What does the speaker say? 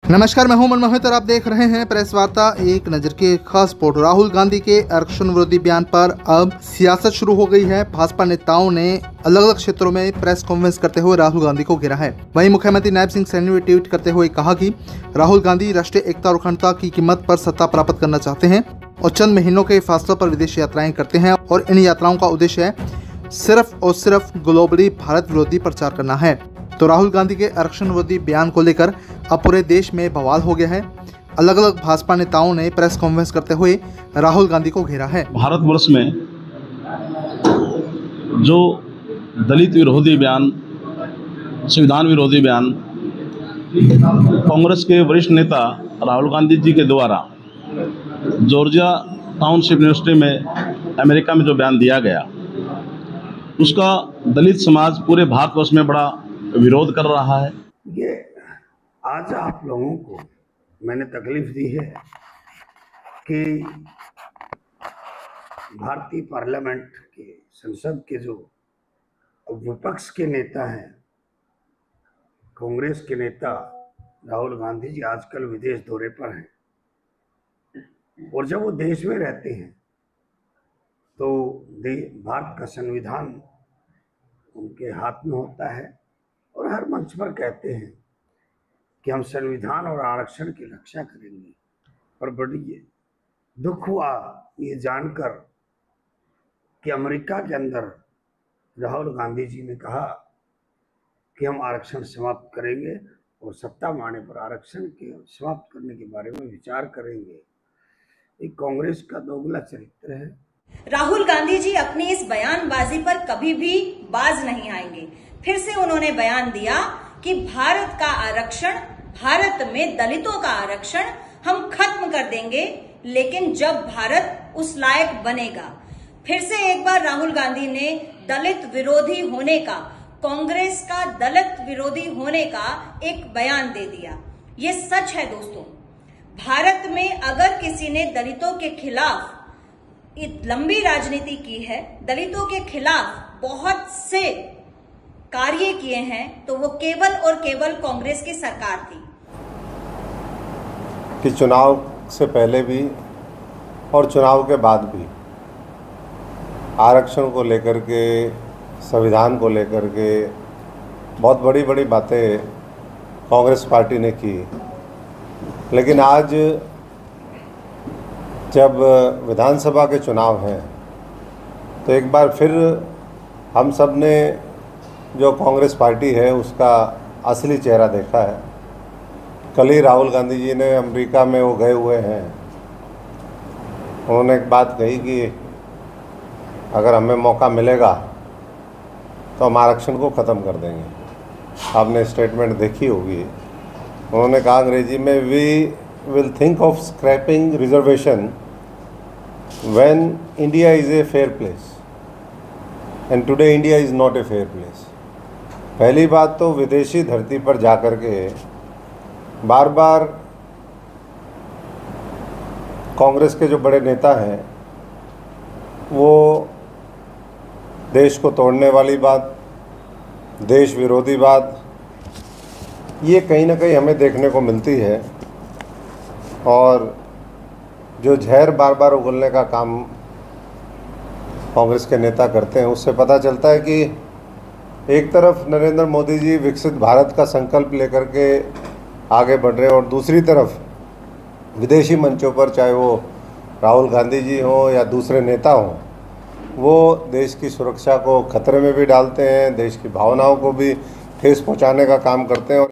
नमस्कार, मैं हूं मनमोहित और आप देख रहे हैं प्रेस वार्ता एक नजर की खास रिपोर्ट। राहुल गांधी के आरक्षण विरोधी बयान पर अब सियासत शुरू हो गई है। भाजपा नेताओं ने अलग अलग क्षेत्रों में प्रेस कॉन्फ्रेंस करते हुए राहुल गांधी को घेरा है। वहीं मुख्यमंत्री नायब सिंह सैनी ने ट्वीट करते हुए कहा कि राहुल गांधी राष्ट्रीय एकता और अखंडता की कीमत पर सत्ता प्राप्त करना चाहते हैं और चंद महीनों के फासलों पर विदेश यात्राएं करते हैं और इन यात्राओं का उद्देश्य है सिर्फ और सिर्फ ग्लोबली भारत विरोधी प्रचार करना है। तो राहुल गांधी के आरक्षण विरोधी बयान को लेकर अब पूरे देश में बवाल हो गया है। अलग अलग भाजपा नेताओं ने प्रेस कॉन्फ्रेंस करते हुए राहुल गांधी को घेरा है। भारतवर्ष में जो दलित विरोधी बयान, संविधान विरोधी बयान कांग्रेस के वरिष्ठ नेता राहुल गांधी जी के द्वारा जॉर्जिया टाउनशिप यूनिवर्सिटी में अमेरिका में जो बयान दिया गया, उसका दलित समाज पूरे भारतवर्ष में बड़ा विरोध कर रहा है। ये आज आप लोगों को मैंने तकलीफ दी है कि भारतीय पार्लियामेंट के संसद के जो विपक्ष के नेता हैं, कांग्रेस के नेता राहुल गांधी जी आजकल विदेश दौरे पर हैं और जब वो देश में रहते हैं तो भारत का संविधान उनके हाथ में होता है और हर मंच पर कहते हैं कि हम संविधान और आरक्षण की रक्षा करेंगे। पर बड़ी दुख हुआ ये जानकर कि अमेरिका के अंदर राहुल गांधी जी ने कहा कि हम आरक्षण समाप्त करेंगे और सत्ता में आने पर आरक्षण के समाप्त करने के बारे में विचार करेंगे। एक कांग्रेस का दोगला चरित्र है। राहुल गांधी जी अपनी इस बयानबाजी पर कभी भी बाज नहीं आएंगे। फिर से उन्होंने बयान दिया कि भारत का आरक्षण, भारत में दलितों का आरक्षण हम खत्म कर देंगे, लेकिन जब भारत उस लायक बनेगा। फिर से एक बार राहुल गांधी ने दलित विरोधी होने का, कांग्रेस का दलित विरोधी होने का एक बयान दे दिया। ये सच है दोस्तों, भारत में अगर किसी ने दलितों के खिलाफ लंबी राजनीति की है, दलितों के खिलाफ बहुत से कार्य किए हैं, तो वो केवल और केवल कांग्रेस की सरकार थी। कि चुनाव से पहले भी और चुनाव के बाद भी आरक्षण को लेकर के, संविधान को लेकर के बहुत बड़ी बड़ी बातें कांग्रेस पार्टी ने की। लेकिन आज जब विधानसभा के चुनाव हैं तो एक बार फिर हम सब ने जो कांग्रेस पार्टी है उसका असली चेहरा देखा है। कल ही राहुल गांधी जी ने अमेरिका में वो गए हुए हैं, उन्होंने एक बात कही कि अगर हमें मौका मिलेगा तो हम आरक्षण को ख़त्म कर देंगे। आपने स्टेटमेंट देखी होगी। उन्होंने कहा अंग्रेजी में, we will think of scrapping reservation when India is a fair place and today India is not a fair place। पहली बात तो विदेशी धरती पर जाकर के बार बार कांग्रेस के जो बड़े नेता हैं वो देश को तोड़ने वाली बात, देश विरोधी बात, ये कहीं ना कहीं हमें देखने को मिलती है। और जो जहर बार बार उगलने का काम कांग्रेस के नेता करते हैं, उससे पता चलता है कि एक तरफ नरेंद्र मोदी जी विकसित भारत का संकल्प लेकर के आगे बढ़ रहे हैं और दूसरी तरफ विदेशी मंचों पर, चाहे वो राहुल गांधी जी हों या दूसरे नेता हों, वो देश की सुरक्षा को खतरे में भी डालते हैं, देश की भावनाओं को भी ठेस पहुंचाने का काम करते हैं।